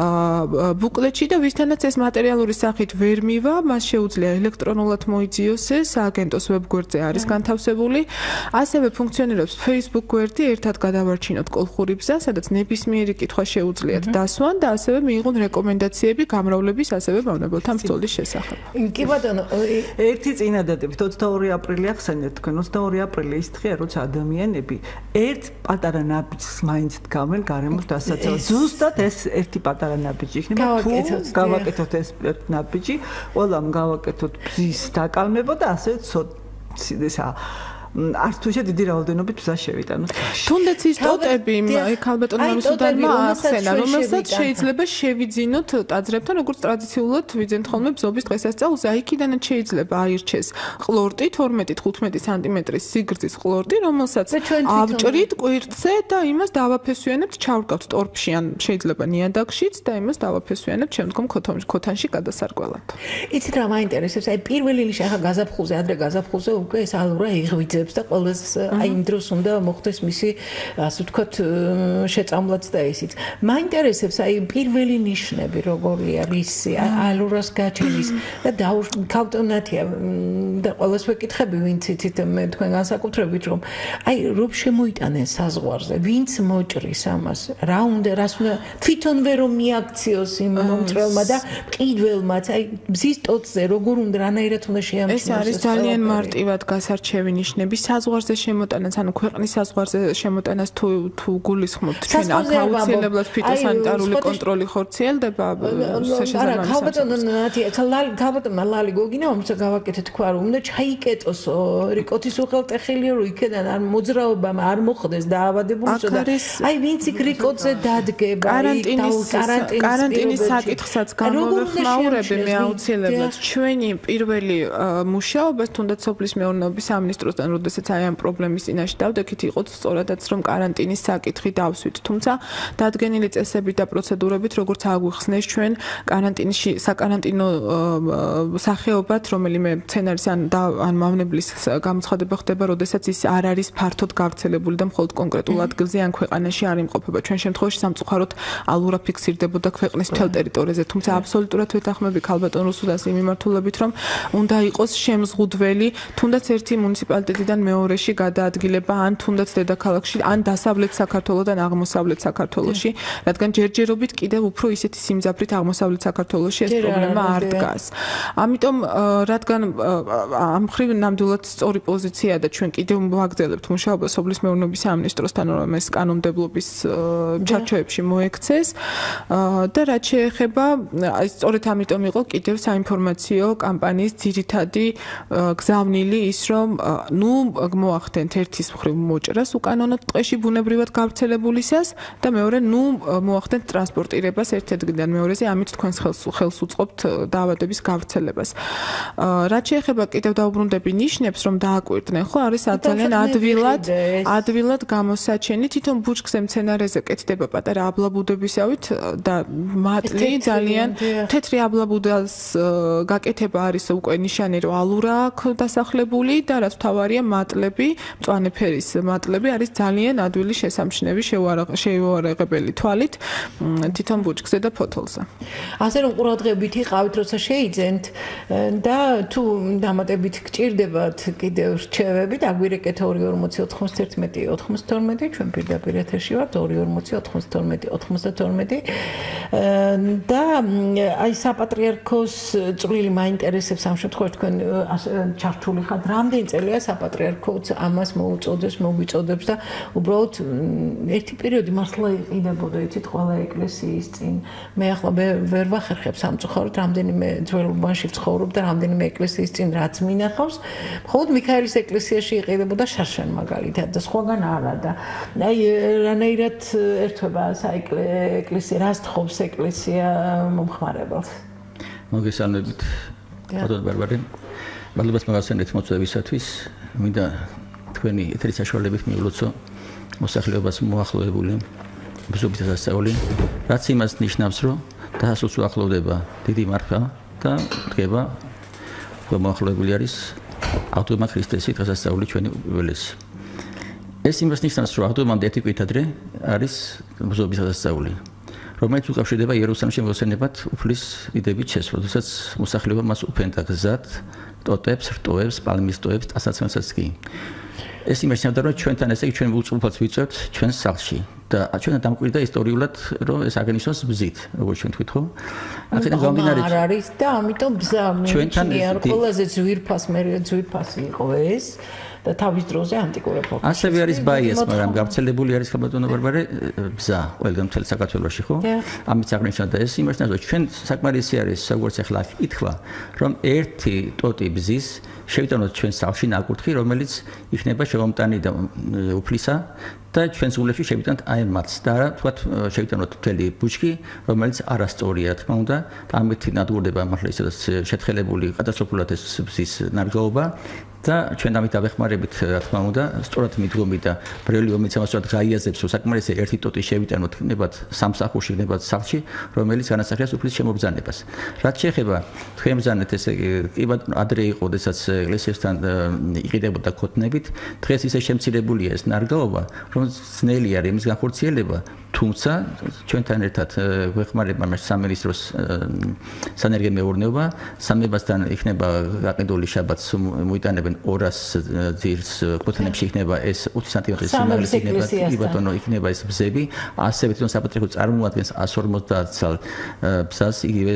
ბუკლეტში და ვისთანაც ეს მატერიალური სახით ვერ მივა მას შეუძლია ელექტრონულად მოიძიოს ეს სააგენტოს ვებგვერდზე არის განთავსებული ასევე ფუნქციონირებს Facebook გვერდი ერთად გადავარჩინოთ კოლხური ბზა სადაც ნებისმიერი კითხვა შეუძლიათ დასვან და ასევე მიიღონ რეკომენდაცია რეპრესიები გამრავლების ასევე მავნებელთა ბრძოლის შესახებ. კი ბატონო, ერთი წინადადებით 22 აპრილი ახსენეთ თქვენ 22 აპრილი ის დღეა როცა ადამიანები ერთ პატარა ნაბიჯს მაინც დგამენ გარემოს დასაცავად. ზუსტად ეს ერთი პატარა ნაბიჯი იქნება თუ გავაკეთოთ ეს ნაბიჯი, ყველამ გავაკეთოთ ბზის დაკალმება და ასე ესა არც თუ ისე დიდი რაოდენობით ბზა შევიტანოთ. თუნდაც ის ტოტები ქალბატონმა რუსუდანმა ახსენა, რომელსაც შეიძლება შევიძინოთ ტაძრებთან, როგორც ტრადიციულად ვიძენთ ხოლმე ბზობის დღესასწაულზე. აი იქიდანაც შეიძლება აირჩეს ყლორტი 12-15 სანტიმეტრის სიგრძის ყლორტი, რომელსაც ავჭრით კვირტზე და იმას დავაფესვიანებთ, ჩავრკავთ ტორფში ან შეიძლება ნიადაგშიც და იმას დავაფესვიანებთ შემდგომ ქოთანში გადასარკველად. იცით რა მაინტერესებს? აი პირველი ნიში ახლა გაზაფხულზე, ადრე გაზაფხულზე უკვე ეს ალურა იღვიძებს და ყველას აი იმ დროს უნდა მოხდეს მისი ასე ვთქვათ შეწამლაც და ისიც. მაინტერესებს აი პირველი ნიშნები როგორია რისი ალურას გაჩენის და ქალბატონათია და ყველას ვეკითხები ვინც იცით მე თქვენ განსაკუთრებით რომ აი რომ შემოიტანენ საზღვარზე ვინც მოჭრის ამას რა უნდა რას უნდა თვითონ ვერ რომ მიაქციოს იმ მომწრელმა და მყიდველმაც აი ბზის ტოტზე როგორ უნდა რანაირად უნდა შეამჩნიოს ეს არის ძალიან მარტივად გასარჩევი ნიშნები საზღვარზე შემოტანას ანუ ქვეყნის საზღვარზე შემოტანას თუ გულისხმობთ ჩვენ აქ აუცილებლად ფიტოსანიტარული კონტროლი ხორციელდება არა ქალბატონმა ლალი გოგინა უმცა გავაკეთეთ თქვა რომ უნდა ჩაიკეტოს რიკოთის უღელტეხილიო რომ იქიდან არ მოძრაობა არ მოხდეს დაავადებულსო და აი ვინც იქ რიკოტზე დადგება კარანტინის საკითხსაც გამოვეხმაურები მე აუცილებლად ჩვენი პირველი მუშაობა თუნდაც სოფლის მეურნეობის სამინისტროსთან როდესაც აი ამ პრობლემის წინაშე დავდექით იყო სწორადაც რომ კარანტინის საკითხი დავსვით თუმცა დადგენილი წესებით და პროცედურებით როგორც აგვიხსნეს ჩვენ კარანტინში საკარანტინო სახეობად რომელიმე სცენარის ან მავნებლის გამოცხადება ხდება როდესაც ის არ არის ფართოდ გავრცელებული და მხოლოდ კონკრეტულ ადგილზე ან ქვეყანაში არ იმყოფება ჩვენ შემთხვევაში სამწუხაროდ ალურა ფიქსირდებოდა ქვეყნის მთელ ტერიტორიაზე თუმცა აბსოლუტურად ვეთანხმები ქალბატონ რუსუდანს იმ მიმართულებით რომ უნდა იყოს შემზღუდველი თუნდაც ერთი მუნიციპალიტეტიდან მეორეში გადაადგილება ან თუნდაც დედაქალაქში ან დასავლეთ საქართველოსთან აღმოსავლეთ საქართველოში რადგან ჯერჯერობით კიდევ უფრო ისეთი სიმძაფრით აღმოსავლეთ საქართველოში ეს პრობლემა არ დგას ამიტომ რადგან ამ მხრივ ნამდვილად სწორი პოზიციაა და ჩვენ კიდევ ვაგრძელებთ მუშაობას სოფლის მეურნეობის სამინისტროსთან რომ ეს კანონმდებლობის ჩარჩოებში მოექცეს და რაც შეეხება სწორედ ამიტომ იყო კიდევ საინფორმაციო კამპანიის ძირითადი გზავნილი ის რომ ნუ მოახდენთ ერთის მხრივ მოჭრას უკანონოდ ტყეში ბუნებრივად გავრცელებულისას და მეორე ნუ მოახდენთ ტრანსპორტირებას ერთ ადგილიდან მეორეზე ამით თქვენს ხელს უწყობთ დაავადების გავრცელებას რაც შეეხება კიდევ დაუბრუნდები ნიშნებს რომ დააკვირდნენ ხო არის ძალიან ადვილად გამოსაჩენი თვითონ ბუჩქზე მცენარეზე კეთდება პატარა აბლაბუდებისავით და მატლი ძალიან თეთრი აბლაბუდას გაკეთება არის უკვე ნიშანი რომ ალურა აქვს დასახლებული და რაც თავარია მატლები მწვანე ფერის მატლები არის ძალიან ადვილი შესამჩნევი შეუარაღებელი თვალით თვითონ ბუჩქზე და ფოთოლზე ასე რომ ყურადღებით იყავით როცა შეიძენთ და თუ დამატებით გჭირდებათ კიდევ რჩევები დაგვირეკეთ 240 91 92 ჩვენ პირდაპირ ეთერში ვართ 240 92 და აი საპატრიარქოს წვლილი მაინტერესებს ამ შემთხვევაში თქვენ ჩართული ხართ რამდენი წელია საპატრიარქოც ამას მოუწოდებს მოგვიწოდებს და უბრალოდ ერთი პერიოდი მართლა იყიდებოდა იცით ყველა ეკლესიის წინ მე ახლა ვერ ვახერხებ სამწუხაროდ რამდენიმე ძველ უბანში ვცხოვრობ და რამდენიმე ეკლესიის წინ რაც მინახავს მხოლოდ მიქაელის ეკლესიაში იყიდებოდა შარშან მაგალითად და სხვაგან არა და აი რანაირად ერთვება საეკლესიო რას თხოვს ეკლესია მომხმარებელს მოგესალმებით ბატონო ბარბარე მადლობას მოგასცემთ მოწვევისათვის მინდა თქვენი ეთერის საშუალებით მივლოცო მოსახლეობას მოახლოებული ბზობის დასწავლი რაც იმას ნიშნავს რომ დასასრულს უახლოვდება დიდი მარხვა და დგება მოახლოებული არის ავტომატ ქრისტესის დასწავლი ჩვენი უველესი ეს იმას ნიშნავს რომ ავტომატ ერთი კვირით ადრე არის ბზობის დასწავლი რომელიც უკავშირდება იერუსალიმში მოსვენებად უფლის დიდებით შესვლა როდესაც მოსახლეობა მას უფენდა გზად ტოტებს, რტოებს, პალმის ტოებს, ტანსაცმელსაც კი. ეს იმას ნიშნავდა, რომ ჩვენთან ესე იგი ჩვენ უწყლოდ ვიწევთ ჩვენს სახლში. და ჩვენ დამკვირდა ისტორიულად რომ ეს აღნიშნოს ბზით როგორც ჩვენ თქვით ხო აქედან გამომდინარე არ არის და ამიტომ ბზა მეჩნია ყველაზე ძვირფასი იყო ეს და თავის დროზე ანტიკურ ეპოქაში ასევე არის ბაიას მაგრამ გავრცელებული არის ხაბატონო ბარბარე ბზა ყველგან მთელ საქართველოში ხო ამით აღნიშნა და ეს იმაშნას რომ ჩვენ საკმარისი არის როგორც ახლა ითქვა რომ ერთი ტოტი ბზის შევიტანოთ ჩვენ სახლში ნაკურთხი რომელიც იქნება შემომტანი და უფლისა და ჩვენს ულებში შევიტანოთ აი მათს და რა თქვათ შევიტანოთ მთელი ბუჩქი რომელიც არასწორია თქმა უნდა და ამით ნადგურდება მართლა ისედაც შეთხელებული კატასტროფულად ეს ბზის ნარგაობა და ჩვენ ამით დავეხმარებით რა თქმა უნდა სწორად მიდგომი და ბრელი რომელიც ამასურად გაიაზებს რომ საკმარისი ერთი ტოტი შევიტანოთ ნებად სამსახურში ნებად სახლში რომელიც განასახიერებს უფლის შემობრძანებას რაც შეეხება თქვენ ბრძანეთ ესე კი ბატონო ადრე იყო როდესაც ეკლესიასთან იყიდებოდა ქოთნებით დღეს ისე შემცირებულია ეს ნარგაობა რომ ძნელი არის იმის განხორციელება თუმცა ჩვენთან ერთად გვეხმარება მას სამინისტროს სანერგე მეურნეობა სამებასთან იქნება გაყიდული შაბათს მოიტანებენ 200 ძირს ქოთნებში იქნება ეს 20 სანტიმეტრის სიმაღლის იქნება კი ბატონო იქნება ეს ბზები ასევე თვითონ საპატრიარქო წარმოადგენს 150 წალ ბზას იგივე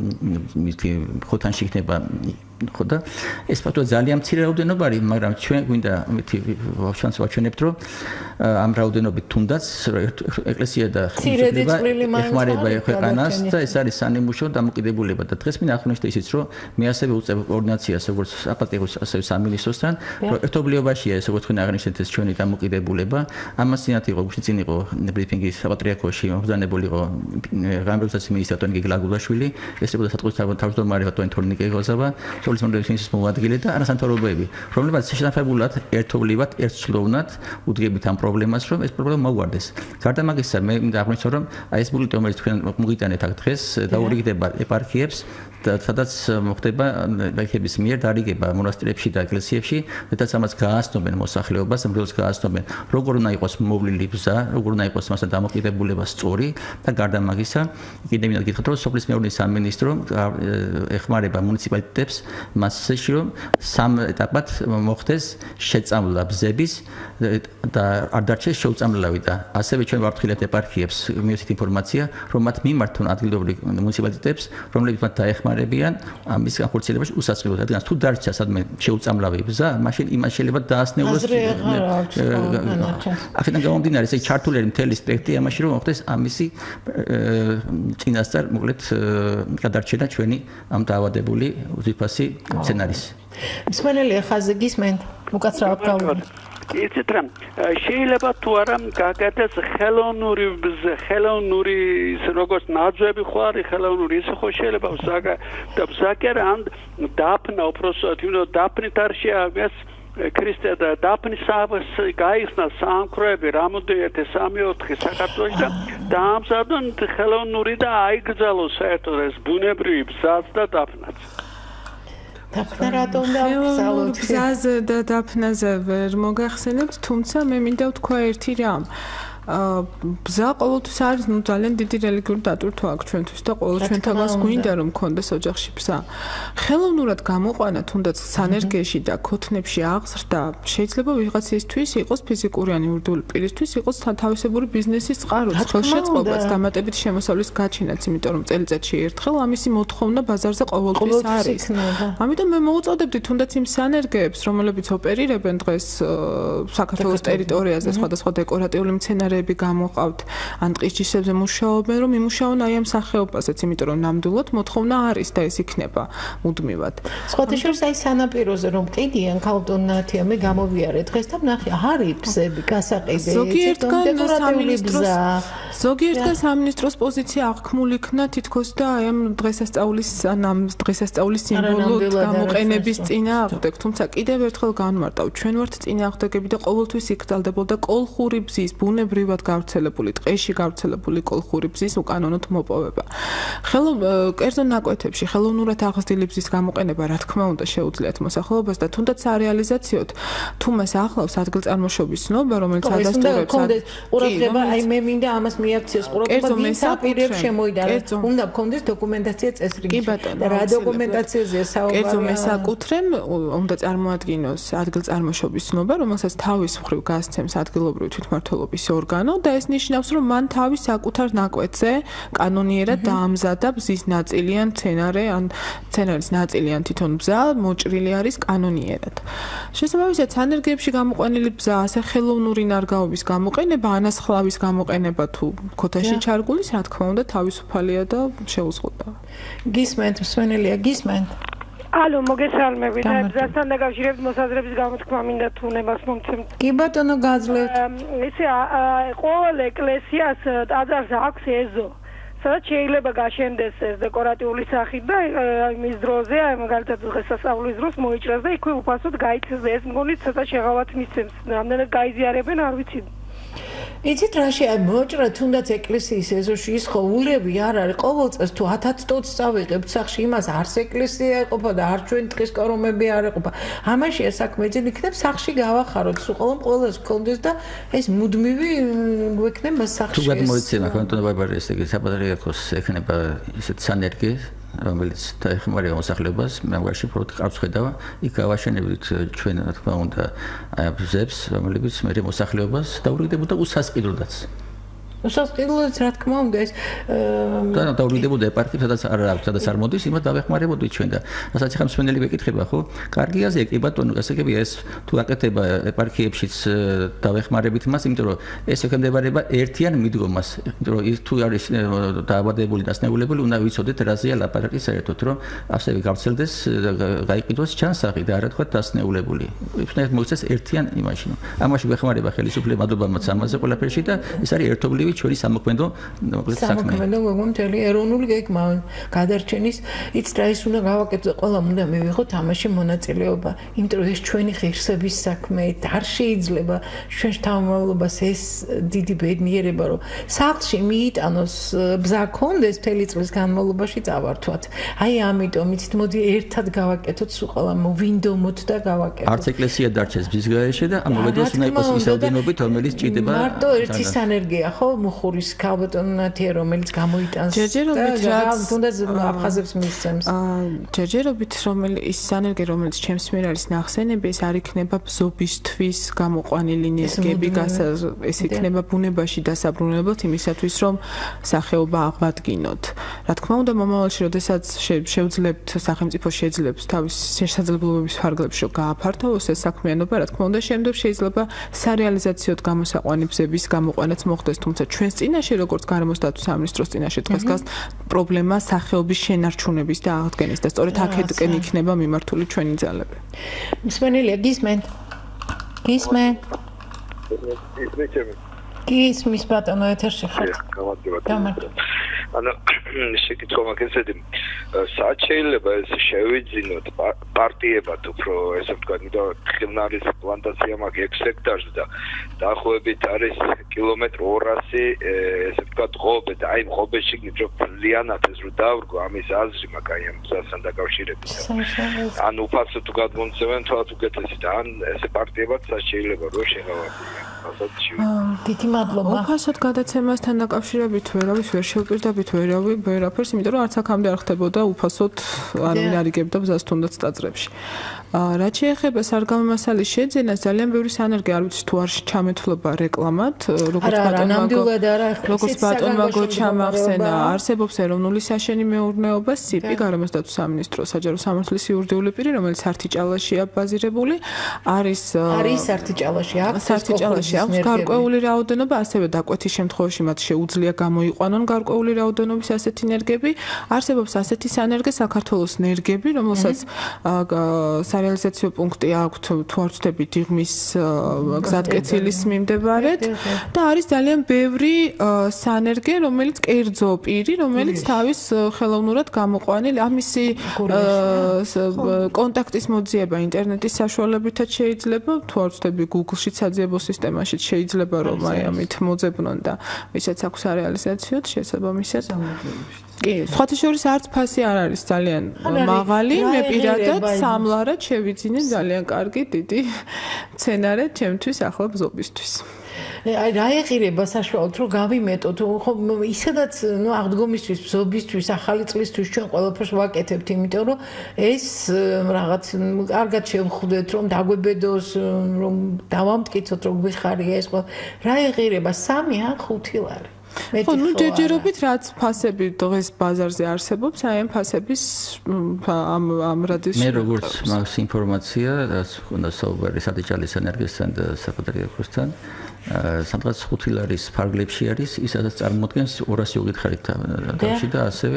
ქოთანში იქნება ხო და ეს ფაქტობრივად ძალიან მცირე რაოდენობა არის მაგრამ ჩვენ გვინდა შანსი ვაჩვენებთ რომ ამ რაოდენობით თუნდაც ეკლესია და ხელისუფლება ეხმარება ქვეყანას და ეს არის სანიმუშო დამოკიდებულება და დღეს მინდა აღნიშნო ისიც რომ მე ასევე უწევ კოორდინაციას როგორც საპატრიარქოს ასევე სამინისტროსთან რომ ერთობლიობაშია ეს როგორც თქვენ აღნიშნეთ ეს ჩვენი დამოკიდებულება ამას წინათ იყო გუშინ წინ იყო ბრიფინგი საპატრიარქოში მობრძანებული იყო გამბერცაცი მინისტრი ატონი გიგლაგულაშვილი ეს იყო სატყვის თავმჯდომარე ატონი თორნიკე გოზავა სოლის მონდენის მოადგილე და არასამთავრობოები რომლებიც შეშფებულად ერთობლივად ერთსვლოვნად უდგებით ამ პრობლემას რომ ეს პრობლემა მოგვარდეს გარდა მაგისა მე მინდა აღნიშნო რომ აი ეს ბულეტინი რომელიც თქვენ მოგიტანეთ აქ დღეს დაურიგდება ეპარქიებს და სადაც მოხდება ეპარქიების მიერ დარიგება მონასტრებში და ეკლესიებში სადაც ამას გააცნობენ მოსახლეობას მგლებს გააცნობენ როგორ უნდა იყოს მოვლილი ბზა როგორ უნდა იყოს მასთან დამოკიდებულება სწორი და გარდა მაგისა კიდევ მინდა გითხრათ რომ სოფლის მეურნეობის სამინისტრო ეხმარება მუნიციპალიტეტებს მასში რომ სამ ეტაპად მოხდეს შეწამლა ბზების და არ დარჩეს შეუწამლავი და ასევე ჩვენ ვაფრთხილებთ ეპარქიებს მიეცით ინფორმაცია რომ მათ მიმართონ ადგილობრივ მუნიციპალიტეტებს რომლებიც მათ დაეხმარებიან ამის განხორციელებაში უსაწყებლოდ რადგან თუ დარჩა სადმე შეუწამლავი ბზა მაშინ იმას შეიძლება დაასნეულოს აქედან გამომდინარე ესე ჩართული არის მთელი სპექტრი ამაში რომ მოხდეს ამისი წინასწარ მოკლედ გადარჩენა ჩვენი ამ დაავადებული უძვირფასი სცენარის. მსმენელი ხაზი გისმენთ უკაცრავად გავიგოთ. იცით რა შეიძლება თუ არა გაგადას ხელოვნური როგორც ნაძვები ხო არის ხელოვნური ისე ხო შეიძლება ვსაკერ ან დაფნა უბრალოდ დაფნით არ შეაგეს ქრისტე და დაფნის გაიხსნა სამკროები რამოდენიმე 3-4 საქართველოში და დაამზადონ ხელოვნური და აიგზალოს საერთოდ ეს ბუნებრივი ბზაც და დაფნაც დაფნა რატომ დავხსალოთ ბზაზე და დაფნაზე ვერ მოგახსენებთ თუმცა მე მინდა ვთქვა ერთი რამ ბზა ყოველთვის არის ძალიან დიდი რელიგიური დატვირთვა აქვს ჩვენთვის და ყოველ ჩვენთანაც გვინდა რომ მქონდეს ოჯახში ბზა. ხელოვნურად გამოყვანა თუნდაც სანერგეში და ქოთნებში აღზრდა შეიძლება ვიღაცისთვის იყოს ფიზიკური ან იურიდიული პირისთვის იყოს თავისებური ბიზნესის წყაროც, ხელშეწყობაც, დამატებით შემოსავლის გაჩენაც, იმიტომ რომ წელიწადში ერთხელ ამისი მოთხოვნა ბაზარზე ყოველთვის არის. ამიტომ მე მოვუწოდებდი თუნდაც იმ სანერგეებს, რომლებიც ოპერირებენ დღეს საქართველოს ტერიტორიაზე სხვადასხვა დეკორატიული მცენარეები გამოყავთ ან ტყის ჯიშებზე მუშაობენ რომ იმუშაონ აი ამ სახეობასაც იმიტომ რომ ნამდვილად მოთხოვნა არის და ეს იქნება მუდმივად სხვათა შორის აი სანაპიროზე რომ ყიდიან ქალბატონათია მე გამოვიარე დღეს და ნახე არის ბზები გასაყიდე ზოგიერთგან სამინისტროს პოზიცია აღქმული იქნა თითქოს და აი ამ დღესასწაულის სიმბოლოდ გამოყენების წინააღმდეგ თუმცა კიდევ ერთხელ განმარტავ ჩვენ ვართ წინააღმდეგები და ყოველთვის იკრძალდებოდა კოლხური ბზის ბუნებრივად გავრცელებული ტყეში გავრცელებული კოლხური ბზის უკანონოდ მოპოვება. კერძო ნაკვეთებში ხელოვნურად აღზრდილი ბზის გამოყენება რა თქმა უნდა შეუძლიათ მოსახლეობას და თუნდაც სარეალიზაციოდ თუ მას ახლავს ადგილწარმოშობის ცნობა რომელიც ადასტურებს ყურადღება აი მე მინდა ამას მიაქციოს ყურადღება ვინც აპირებს შემოიდაროს უნდა გქონდეს დოკუმენტაცია წესრიგი და რა დოკუმენტაციაზეა საუბარი კერძო მესაკუთრემ უნდა წარმოადგინოს ადგილწარმოშობის ცნობა რომელსაც თავის მხრივ გასცემს ადგილობრივი თვითმმართველობის ორგანო ორგანო და ეს ნიშნავს, რომ მან თავის საკუთარ ნაკვეთზე კანონიერად დაამზადა ბზის ნაწილი ან მცენარე ან მცენარის ნაწილი ან თვითონ ბზა მოჭრილი არის კანონიერად. შესაბამისად, სანერგეებში გამოყვანილი ბზა, ასე ხელოვნური ნარგავების გამოყენება, ანასხლავის გამოყენება თუ ქოთაში ჩარგულის, რა თქმა უნდა, თავისუფალია და შეუზღუდაა. გისმენთ, მსმენელია, გისმენთ. ალო, მოგესალმებით. ბზასთან დაკავშირებით მოსაზრების გამოთქმა მინდა თუნებას მომცემთ. კი ბატონო, გაძლევთ. ესე ყოველ ეკლესიას ტაძარს აქვს ეზო. სადაც შეიძლება გაშენდეს ეს დეკორატიული სახით და იმის დროზე, მაგალითად დღესასწაულის დროს მოიჭრას და იქვე უფასოდ გაიცეს ეს მგონი ცოტა შეღავათ მისცემს. რამდენად გაიზიარებენ, არ ვიცი. იცით რაში მოჭრა თუნდაც ეკლესიის ეზოში ის ხო ულები არ არის ყოველ წელს თუ 1000 ტოტს წავიღებთ სახში იმას არც ეკლესია ეყოფა და არ ჩვენ დღის კორომები არ ეყოფა ამაშია საქმე ძილ იქნებ სახში გავახაროთ სულ ყოველს გქონდეს და ეს მუდმივი გვექნება სახში თუ გადმოიცემა კანტონა ბარბარე ესე იგი საპატრიარქოს ექნება ისეთ სანერგი რომელიც დაეხმარება მოსახლეობას მე მაგაში პროექტი ყავს ხედავა იქ გავაშენებთ ჩვენ რა თქმა უნდა ბზებს რომლებიც მე მოსახლეობას დაურიგდებოდა უსასყიდროდაც უსასყიდროდაც რა თქმა უნდა ეს და დაურიგდებოდა ეპარქიებს სადაც არ მოდის იმათ დავეხმარებოდით ჩვენ და რასაც ახლა მსმენელი ვეკითხება ხო კარგი აზრია კი ბატონო ასე კი ეს თუ აკეთება ეპარქიებშიც დავეხმარებით მას იმიტომ რომ ეს ექვემდებარება ერთიან მიდგომას იმიტომ რომ ის თუ არის დაავადებული და ასნეულებული უნდა ვიცოდეთ რაზეა ლაპარაკი საერთოდ რომ ასევე გავრცელდეს გაიყიდოს ჩანსაღი და არა თქვა დასნეულებული იქნებ მოიცეს ერთიან იმაში ამაში ვეხმარება ხელისუფლებამ მადლობამაც ამაზე ყველაფერში და ეს არის ერთობლივი ჩვენი სამოქმედო საქმე. სამოქმედო გეგმმთელი ეროვნული გეგმა გადარჩენის იცით რა ის უნდა გავაკეთოთ ყველამ უნდა მივიღოთ ამაში მონაწილეობა. იმიტომ რომ ეს ჩვენი ღირსების საქმე არ შეიძლება ჩვენ შთამომავლობას ეს დიდი ბედნიერება რომ სახლში მიიტანოს ბზა კონდეს მთელი წლის განმავლობაში წავართვათ. აი ამიტომ იცით მოდი ერთად გავაკეთოთ სულ ყველამ ვინდომოთ და გავაკეთოთ. არც ეკლესია დარჩეს ბზის გარეშე და ამოვედოს უნდა იყოს ის რაოდენობით რომელიც ჭირდება. მარტო ერთი სანერგეა ხო მუხურის ქალბატონათია რომელიც გამოიტანს ჯერჯერობით რაც თუნდაც აფხაზებს მისცემს ჯერჯერობით რომელიც ის სანერგე რომელიც ჩემს მიერ არის ნახსენები ეს არ იქნება ბზობისთვის გამოყვანილი ნერგები ეს იქნება ბუნებაში დასაბრუნებლად იმისათვის რომ სახეობა აღვადგინოთ რა თქმა უნდა მომავალში როდესაც შევძლებთ სახელმწიფო შეძლებს თავის შესაძლებლობების ფარგლებში რომ გააფართოვოს ეს საქმიანობა რა თქმა უნდა შემდეგ შეიძლება სარეალიზაციოდ გამოსაყვანებების გამოყვანაც მოხდეს თუმცა ჩვენს წინაშე როგორც გარემოს დაცვის სამინისტროს წინაშე დღეს დგას პრობლემა სახეობის შენარჩუნების და აღდგენის და სწორედ აქედკენ იქნება მიმართული ჩვენი ძალები. მსმენელია გისმენთ? გისმის ბატონო ეთერში ხართ? გამარჯობა. ანუ შეკითხვა მაქვს ესეთი საათ შეიძლება ეს შევიძინოთ პარტიებად უფრო ესე ვთქვათ იმიტომ ხილნარის პლანტაცია მაქვს 6 ჰექტარზე და დაახლოებით არის კილომეტრი 200 ესე ვთქვათ ღობე და აი ღობეში რომ ლიანად ეს რო დავრგო ამის აზრი მაქვს აი ამ ბზასთან დაკავშირებით ან უფასო თუ გადმონცემენ თვალთ უკეთესი და ან ესე პარტიებად შეიძლება რომ შეღავათია ასეთ დიდი მადლობა უფასოდ გადაცემასთან დაკავშირებით ვერავის ვერ შევპირდებით ვერაფერს იმიტომ რომ არც აქამდე არ ხდებოდა უფასოდ არავინ არ იგებდა ბზას თუნდაც ტაძრებში რაც შეეხება სარგამო მასალის შეძენას ძალიან ბევრი სანერგე არ ვიცი თუ არ ჩამეთვლობა რეკლამად როგორც ბატონმა გოჩამახსენა არსებობს ეროვნული საშენი მეურნეობა სიპი გარემოს დაცვის სამინისტრო საჯარო სამართლის იურიდიული პირი რომელიც სართიჭალაშია ბაზირებული არის სართიჭალაში აქვს გარკვეული რაოდენობა ასევე დაკვეთის შემთხვევაში მათ შეუძლია გამოიყვანონ გარკვეული რაოდენობის ასეთი ნერგები არსებობს ასეთი სანერგე საქართველოს ნერგები რომელსაც სარეალიზაციო პუნქტი აქვს თუ არ ვცდები დიღმის გზატკეცილის მიმდებარედ და არის ძალიან ბევრი სანერგე რომელიც კერძო პირი რომელიც თავის ხელოვნურად გამოყვანილი ამისი კონტაქტის მოძიება ინტერნეტის საშუალებითაც შეიძლება თუ არ ვცდები Google-შიც საძიებო სისტემაშიც შეიძლება რომ აი ამით მოძებნონ და ვისაც აქვს სარეალიზაციოდ შესაბამისად კი, სხვათა შორის არც ფასი არ არის ძალიან მაღალი, მე პირადად სამლარად შევიძინე ძალიან კარგი დიდი მცენარე ჩემთვის ახლა ბზობისთვის. აი რა ეღირება საშუალოდ რომ გავიმეტოთ ხო ისედაც ნუ აღდგომისთვის ბზობისთვის ახალი წლისთვის ჩვენ ყველაფერს ვაკეთებთ იმიტომ რომ ეს რაღაც კარგად შევხვდეთ რომ დაგვებედოს რომ დავამტკიცოთ რომ გვიხარია ეს რა ეღირება 3 ან 5 ლარი ხო, ნუ ჯერჯერობით რაც ფასები დღეს ბაზარზე არსებობს, აი ამ ფასების ამ რადიუსში. მე როგორც მაქვს ინფორმაცია, რაც უნდა საუბარი სადიჭალის ენერგიასთან და საპატრიარქოსთან, სადღაც 5 ლარის ფარგლებში არის, ის სადაც წარმოადგენს 200 უკითხარით თავში და ასევე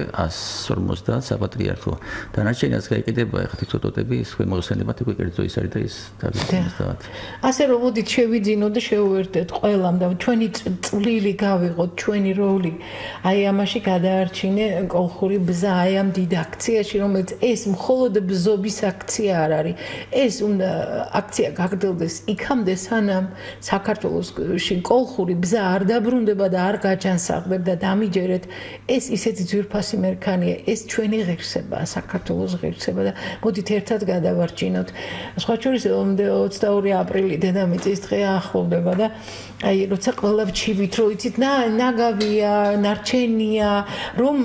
150 საპატრიარქო. დანარჩენიც გაიყიდება, ახლა თვითოტები ის ხმოვსენებათ უკვე კერძო ის არის და ის თავისთავად. ასე რომ მოდით შევიძინოთ და შევუერთდეთ ყველამ და ჩვენი წვლილი გავიღოთ ჩვენი როლი აი ამაში გადაარჩინე კოლხური ბზა აი ამ დიდ აქციაში რომელიც ეს მხოლოდ ბზობის აქცია არ არის ეს უნდა აქცია გაგრძელდეს იქამდე სანამ საქართველოში კოლხური ბზა არ დაბრუნდება და არ გაჯანსაღდება და დამიჯერეთ ეს ისეთი ძვირფასი მერქანია ეს ჩვენი ღირსებაა საქართველოს ღირსება და მოდით ერთად გადავარჩინოთ სხვა შორის 22 აპრილი დედამიწის დღე ახლოვდება და აი როცა ყველა ვჩივით რომ იცით ნაგავია, ნარჩენია, რომ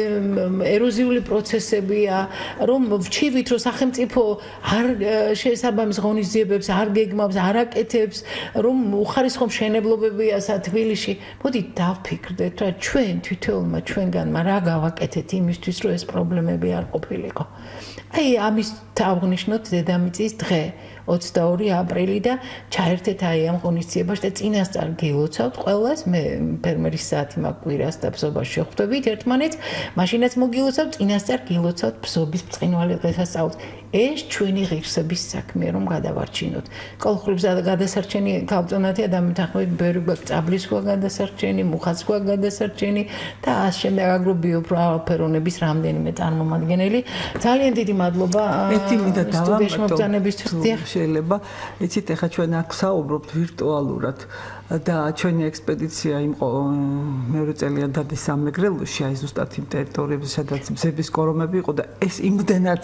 ეროზიული პროცესებია, რომ ვჩივით რომ სახელმწიფო არ შესაბამის ღონისძიებებს არ გეგმავს, არ აკეთებს, რომ უხარისხო მშენებლობებია თბილისში. მოდით დავფიქრდეთ რა ჩვენ თითოეულმა ჩვენგანმა რა გავაკეთეთ იმისთვის რომ ეს პრობლემები არ ყოფილიყო. აი ამის დავღნიშნოთ დედამიწის დღე 22 აპრილი და ჩაერთეთ აი ამ ღონისძიებაში და წინასწარ გილოცავთ ყველას მე ფერმერის საათი მაქვს კვირას და ბზობას შეხვდებით ერთმანეთს მაშინაც მოგილოცავთ წინასწარ გილოცავთ ბზობის ბრწყინვალე დღესასწაულს ეს ჩვენი ღირსების საქმეა რომ გადავარჩინოთ კოლხური ბზა გადასარჩენი ქალწონათია და მეთანხმებით ბევრი გვაქვს წაბლის ქვა გადასარჩენი მუხას ქვა გადასარჩენი და ამ შემდეგ აგრობიოფერონების რამდენიმე წარმომადგენელი ძალიან დიდი მადლობა სტუდიაში მოგზაურობისთვის შეიძლება იცით ახლა ჩვენ აქ საუბრობთ ვირტუალურად და ჩვენი ექსპედიცია იყო მეორე წელიან დადის სამეგრელოში აი ზუსტად იმ ტერიტორიებზე სადაც მზების კორომები იყო და ეს იმდენად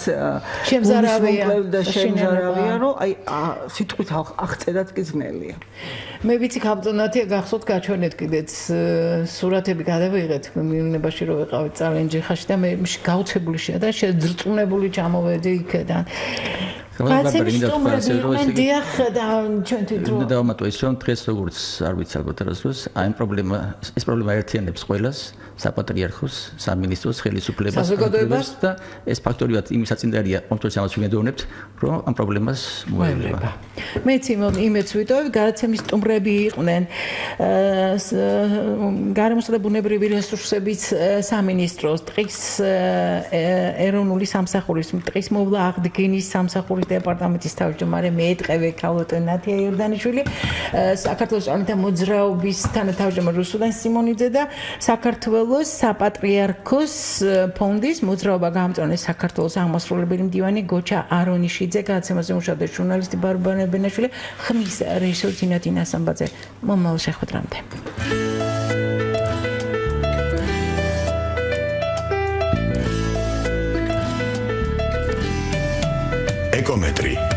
შემზარავია რომ აი სიტყვით აღწერად კი ძნელია მე ვიცი ქალწონათია გახსოვთ გაჩვენეთ კიდეც სურათები გადავიღეთ მილნებაში რომ ვიყავით წალენჯიხაში და მე გაუცებული შეა და შეძრწმუნებული ჩამოვედი იქიდან უნდა დავამატო ის რომ დღეს როგორც არ ვიცი ალბათ რას აი ეს პრობლემა ერთიანებს ყველას საპატრიარქოს სამინისტროს ხელისუფლებას და ეს ფაქტორიად იმის საწინდარია კონტროლს ვიმედოვნებთ რომ ამ პრობლემას მოევლება მეც იმედს ვიტოვებ გადაცემის სტუმრები იყვნენ გარემოს და ბუნებრივი რესურსების სამინისტროს ტყის ეროვნული სამსახურის ტყის მოვლა აღდგენის სამსახურის დეპარტამენტის თავმჯდომარე მეეტყევე ქალოტონათია იორდანიშვილი საქართველოს პლანეტა მოძრაობის თანათავმჯდომარე რუსუდან სიმონიძე და საქართველოს საპატრიარქოს ფონდის მოძრაობა გამწვანე საქართველოს აღმასრულებელი მდივანი გოჩა არონიშიძე გადაცემაზე მუშაობდა ჟურნალისტი ბარბარე ბენაშვილი ხმის რეჟისორ ძინადინა სამბაძე მომავალ შეხვედრამდე ეკომეტრი